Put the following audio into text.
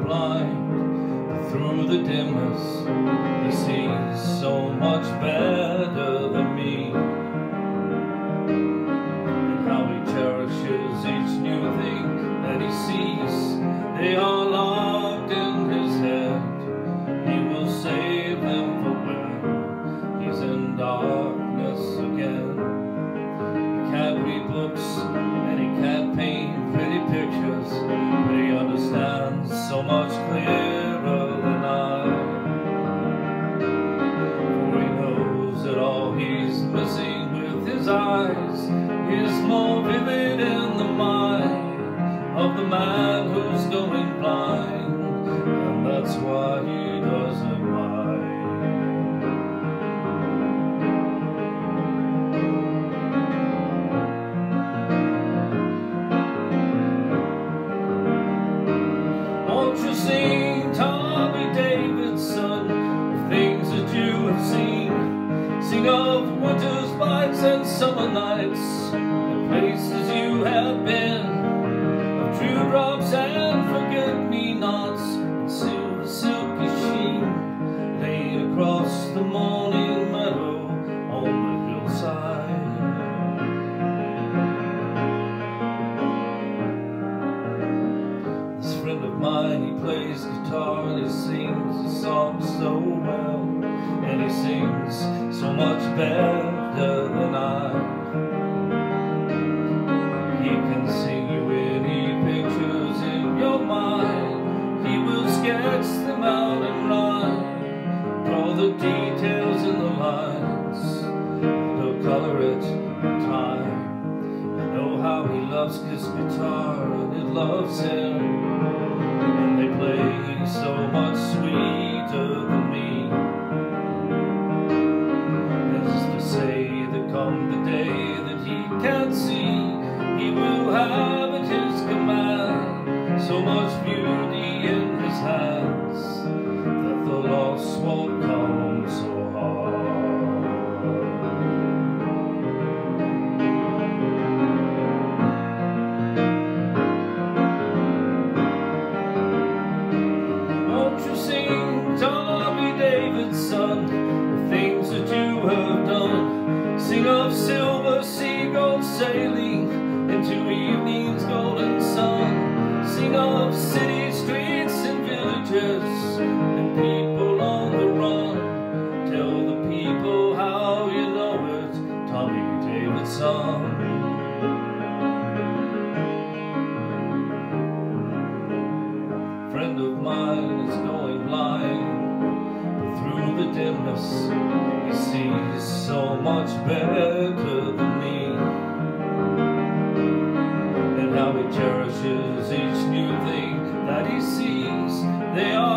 blind, but through the dimness he sees so much better than me. And how he cherishes each new thing that he sees. They are locked in his head. He will save them for when he's in darkness again. He can't read books and he can't paint pretty pictures, but he understands so much clearer than I. For he knows that all he's missing with his eyes is more vivid in the mind of the man who's going blind, and that's why he doesn't mind. Won't you sing, Tommy Davidson, the things that you have seen? Sing of winter's nights and summer nights, the places you have been, of dewdrops and forget-me-nots, and silver silky sheen laid across the morning meadow on the hillside. This friend of mine, he plays guitar and he sings a song so well, and he sings so much better than I. He can sing you any pictures in your mind. He will sketch them out and rhyme, draw the details in the lines, he'll color it in time. I know how he loves his guitar and it loves him, and they play so much sweeter than me. As to say that come the day that he can't see, he will have at his command so much beauty in his hands that the loss won't come so hard. Won't you sing, Tommy Davidson, the things that you have done? Sing of silver seagulls sailing into evening's golden sun. Sing of city streets and villages and people on the run. Tell the people how you know it, Tommy Davidson. Friend of mine is going blind, but through the dimness he sees so much better than me. And how he cherishes each new thing that he sees. They are